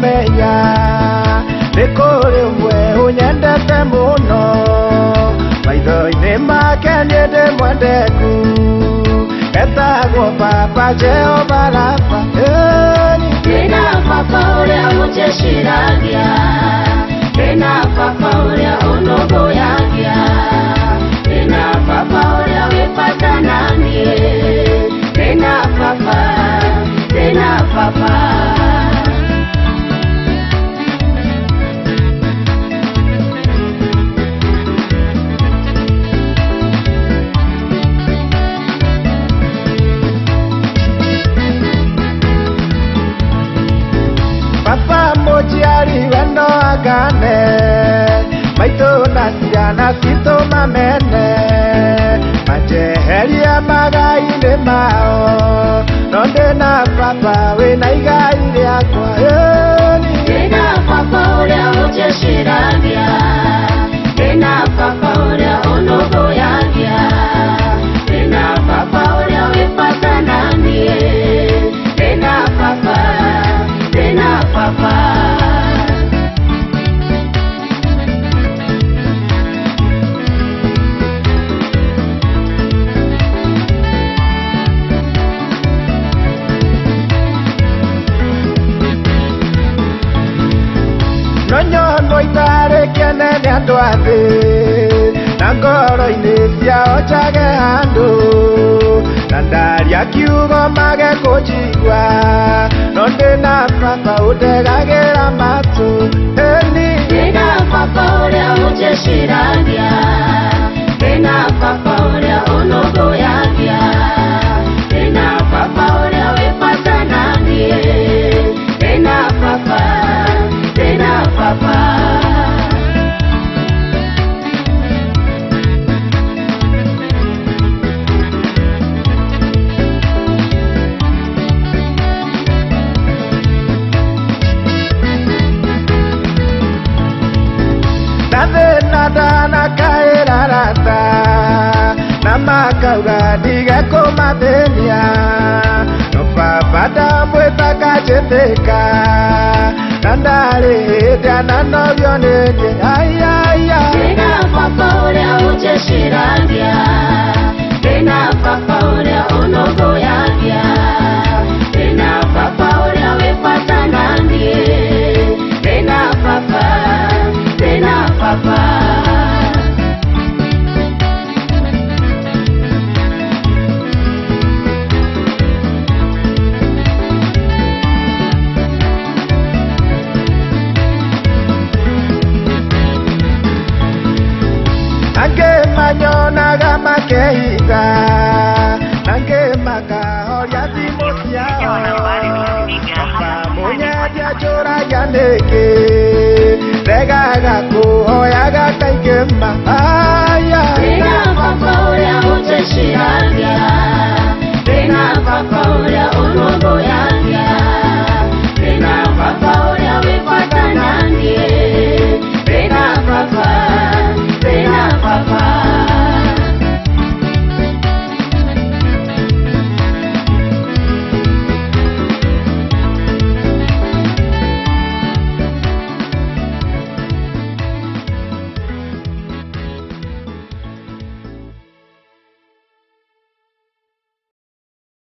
kumenya nikuri mwe unyendete muno maitho-ini make ni mwendeku etagwo Papa Jehova Rafa Ndina Papa uria unjeciragia Ndina Papa uria unuguyagia Ndina Papa uria wibata nanie Ndina Papa Papa mojiari wendo agane maito na ciana citũ mamene majeheria magai-inĩ mao no ndĩna Papa wĩna igai rĩakwa Ndina Papa uria unjeciragia Ndina Papa uria unuguyagia Ndina Papa uria wibata nanie Ndina Papa Nonyono itare kene ni andu athi na ngoro-ini ciao njage handu na ndaria kiugo mage kũnjigua no ndĩna Papa ũndegagira matu Ndina Papa uria unjeciragia Ndina Papa uria unuguyagia Ndina Papa uria wibata nanie Ndina Papa Nada na kaira rata na makauga ndige kumathĩnia no Papa ndamwĩtaga njĩtĩka na ndarĩ hĩndĩ ananogio nĩ niĩ Ndina Papa uria unjeciragia Ndina Papa uria unuguyagia Ndina Papa uria wibata nanie Ndina Papa Ange manyonaga makehiga Ange makahoria thimũ ciao Papa mũnyendia njũragia nĩkĩ ndegaga kũhoya